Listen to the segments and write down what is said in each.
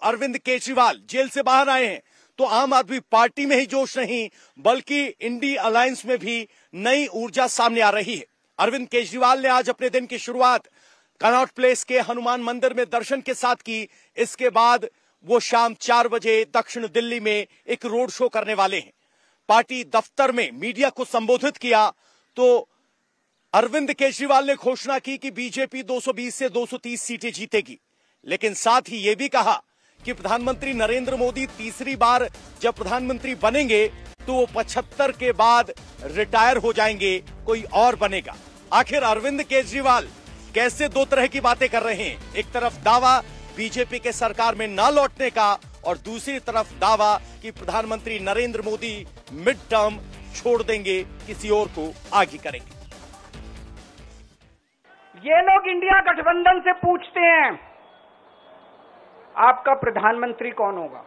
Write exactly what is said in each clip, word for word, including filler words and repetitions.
Arvind Kejriwal jail से बाहर आए हैं तो आम आदमी पार्टी में ही जोश नहीं बल्कि इंडी अलायंस में भी नई ऊर्जा सामने आ रही है। अरविंद केजरीवाल ने आज अपने दिन की शुरुआत कनॉट प्लेस के हनुमान मंदिर में दर्शन के साथ की। इसके बाद वो शाम चार बजे दक्षिण दिल्ली में एक रोड शो करने वाले हैं। पार्टी दफ्तर में मीडिया को संबोधित किया तो अरविंद केजरीवाल ने घोषणा की कि बीजेपी दो सौ बीस से दो सौ तीस सीटें जीतेगी, लेकिन साथ ही यह भी कहा कि प्रधानमंत्री नरेंद्र मोदी तीसरी बार जब प्रधानमंत्री बनेंगे तो वो पचहत्तर के बाद रिटायर हो जाएंगे, कोई और बनेगा। आखिर अरविंद केजरीवाल कैसे दो तरह की बातें कर रहे हैं? एक तरफ दावा बीजेपी के सरकार में ना लौटने का और दूसरी तरफ दावा कि प्रधानमंत्री नरेंद्र मोदी मिड टर्म छोड़ देंगे, किसी और को आगे करेंगे। ये लोग इंडिया गठबंधन से पूछते हैं आपका प्रधानमंत्री कौन होगा।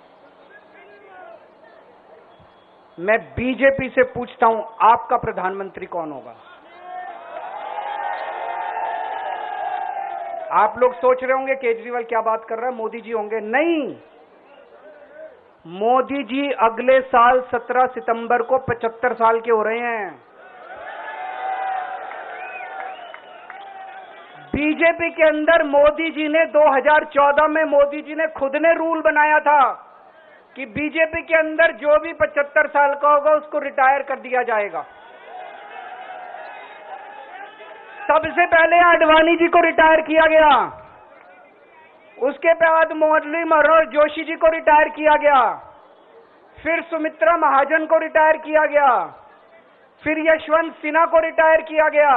मैं बीजेपी से पूछता हूं आपका प्रधानमंत्री कौन होगा। आप लोग सोच रहे होंगे केजरीवाल क्या बात कर रहा है, मोदी जी होंगे। नहीं, मोदी जी अगले साल सत्रह सितंबर को पचहत्तर साल के हो रहे हैं। बीजेपी के अंदर मोदी जी ने दो हज़ार चौदह में मोदी जी ने खुद ने रूल बनाया था कि बीजेपी के अंदर जो भी पचहत्तर साल का होगा उसको रिटायर कर दिया जाएगा। सबसे पहले आडवाणी जी को रिटायर किया गया, उसके बाद मुरली मनोहर जोशी जी को रिटायर किया गया, फिर सुमित्रा महाजन को रिटायर किया गया, फिर यशवंत सिन्हा को रिटायर किया गया।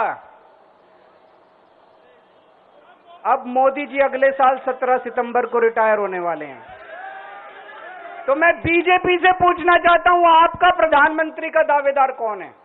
अब मोदी जी अगले साल सत्रह सितंबर को रिटायर होने वाले हैं। तो मैं बीजेपी से पूछना चाहता हूं आपका प्रधानमंत्री का दावेदार कौन है?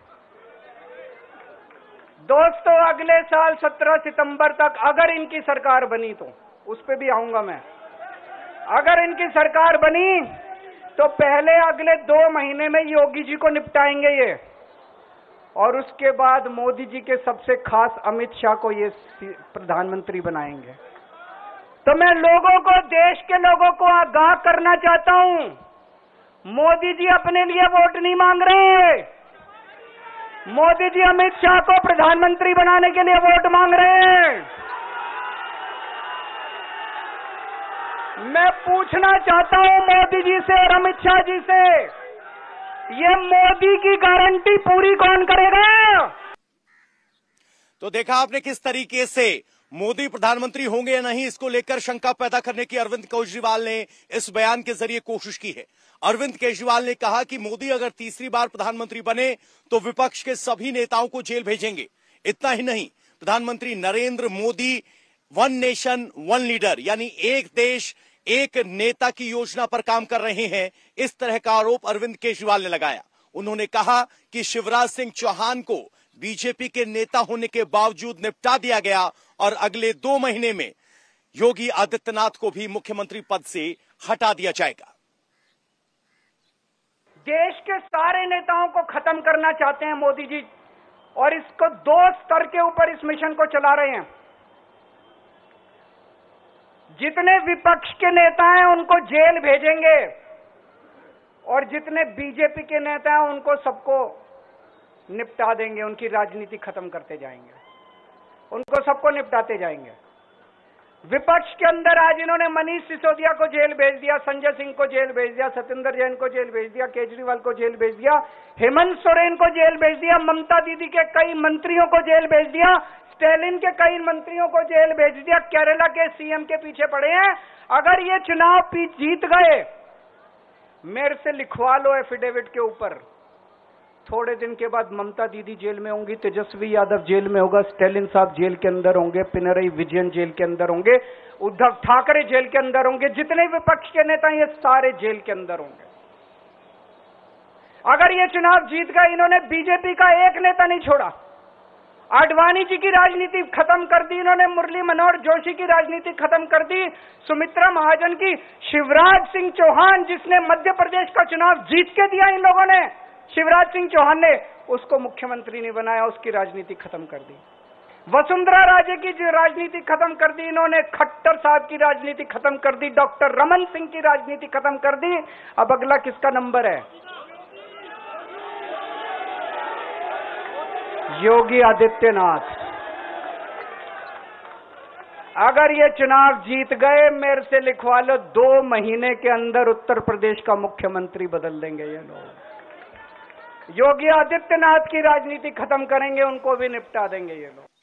दोस्तों, अगले साल सत्रह सितंबर तक अगर इनकी सरकार बनी तो उस पे भी आऊंगा मैं। अगर इनकी सरकार बनी तो पहले अगले दो महीने में योगी जी को निपटाएंगे ये, और उसके बाद मोदी जी के सबसे खास अमित शाह को ये प्रधानमंत्री बनाएंगे। तो मैं लोगों को, देश के लोगों को आगाह करना चाहता हूं, मोदी जी अपने लिए वोट नहीं मांग रहे हैं। मोदी जी अमित शाह को प्रधानमंत्री बनाने के लिए वोट मांग रहे हैं। मैं पूछना चाहता हूं मोदी जी से और अमित शाह जी से, ये मोदी की गारंटी पूरी कौन करेगा? तो देखा आपने किस तरीके से मोदी प्रधानमंत्री होंगे या नहीं, इसको लेकर शंका पैदा करने की अरविंद केजरीवाल ने इस बयान के जरिए कोशिश की है। अरविंद केजरीवाल ने कहा कि मोदी अगर तीसरी बार प्रधानमंत्री बने तो विपक्ष के सभी नेताओं को जेल भेजेंगे। इतना ही नहीं, प्रधानमंत्री Narendra Modi one nation one leader यानी एक देश एक नेता की योजना पर काम कर रहे हैं, इस तरह का आरोप अरविंद केजरीवाल ने लगाया। उन्होंने कहा कि शिवराज सिंह चौहान को बीजेपी के नेता होने के बावजूद निपटा दिया गया और अगले दो महीने में योगी आदित्यनाथ को भी मुख्यमंत्री पद से हटा दिया जाएगा। देश के सारे नेताओं को खत्म करना चाहते हैं मोदी जी, और इसको दो स्तर के ऊपर इस मिशन को चला रहे हैं। जितने विपक्ष के नेता हैं उनको जेल भेजेंगे, और जितने बीजेपी के नेता हैं उनको सबको निपटा देंगे, उनकी राजनीति खत्म करते जाएंगे, उनको सबको निपटाते जाएंगे। विपक्ष के अंदर आज इन्होंने मनीष सिसोदिया को जेल भेज दिया, संजय सिंह को जेल भेज दिया, सत्येंद्र जैन को जेल भेज दिया, केजरीवाल को जेल भेज दिया, हेमंत सोरेन को जेल भेज दिया, ममता दीदी के कई मंत्रियों को जेल भेज दिया, स्टैलिन के कई मंत्रियों को जेल भेज दिया, केरला के सीएम के पीछे पड़े हैं। अगर ये चुनाव जीत गए, मेरे से लिखवा लो एफिडेविट के ऊपर, थोड़े दिन के बाद ममता दीदी जेल में होंगी, तेजस्वी यादव जेल में होगा, स्टैलिन साहब जेल के अंदर होंगे, पिनरई विजयन जेल के अंदर होंगे, उद्धव ठाकरे जेल के अंदर होंगे, जितने विपक्ष के नेता ये सारे जेल के अंदर होंगे। अगर ये चुनाव जीत गए, इन्होंने बीजेपी का एक नेता नहीं छोड़ा, आडवाणी जी की राजनीति खत्म कर दी इन्होंने, मुरली मनोहर जोशी की राजनीति खत्म कर दी, सुमित्रा महाजन की, शिवराज सिंह चौहान जिसने मध्य प्रदेश का चुनाव जीत के दिया इन लोगों ने, शिवराज सिंह चौहान ने उसको मुख्यमंत्री नहीं बनाया, उसकी राजनीति खत्म कर दी। वसुंधरा राजे की जो राजनीति खत्म कर दी इन्होंने, खट्टर साहब की राजनीति खत्म कर दी, डॉक्टर रमन सिंह की राजनीति खत्म कर दी। अब अगला किसका नंबर है? योगी आदित्यनाथ। अगर ये चुनाव जीत गए, मेरे से लिखवा लो, दो महीने के अंदर उत्तर प्रदेश का मुख्यमंत्री बदल देंगे ये लोग। योगी आदित्यनाथ की राजनीति खत्म करेंगे, उनको भी निपटा देंगे ये लोग।